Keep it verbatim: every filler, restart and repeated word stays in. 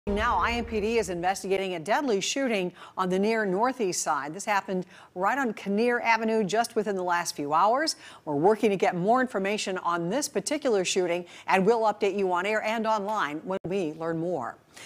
Now, I M P D is investigating a deadly shooting on the near northeast side. This happened right on Kinnear Avenue just within the last few hours. We're working to get more information on this particular shooting, and we'll update you on air and online when we learn more.